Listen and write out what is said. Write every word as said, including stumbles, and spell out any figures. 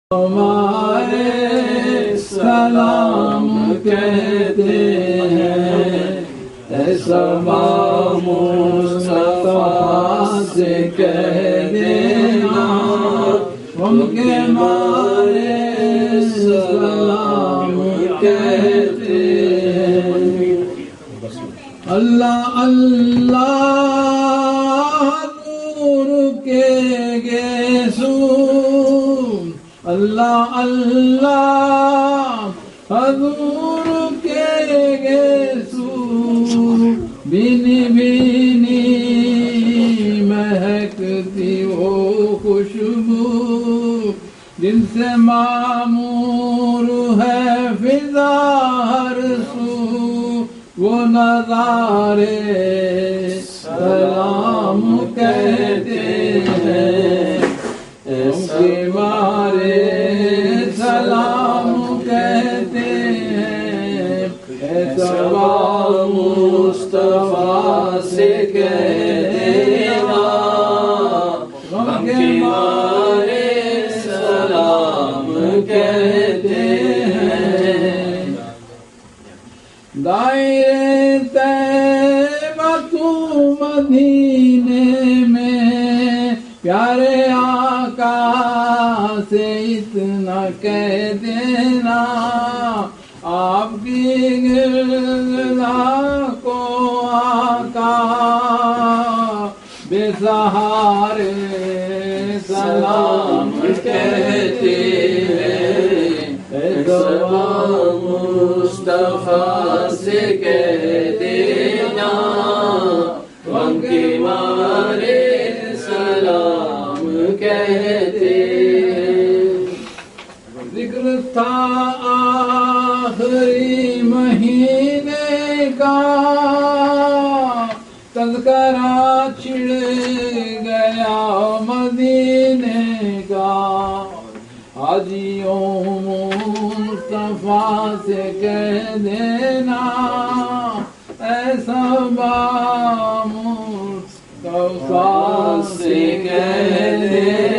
ہمارے سلام کہتے ہیں، اے صبا مصطفیٰ سے کہہ دینا، ہم کے مارے سلام کہتے ہیں۔ اللہ اللہ نور کے گیسو، اللہ اللہ حضور کے گیسو، بینی بینی مہکتی وہ خوشبو، جن سے معمور ہے فضا ہر سو، وہ نظارے سلام کہتے ہیں، ہم کے مارے سلام کہتے ہیں، اے صبا مصطفیٰ سے کہہ دینا، ہم کے مارے سلام کہتے ہیں۔ دائرے طیبہ تو مدینے میں، پیارے آقا سے اتنا کہہ دینا، آپ کی گردا کو آقا بے سہارے سلام کہتے ہیں، اے صبا مصطفیٰ سے کہہ دینا، ہم کے مارے سلام کہتے ہیں۔ ذکر تھا آخری مہینے کا، تذکرہ چھڑ گیا مدینے کا، حاجیوں مصطفیٰ سے کہہ دینا، اے صبا مصطفیٰ سے کہہ دینا،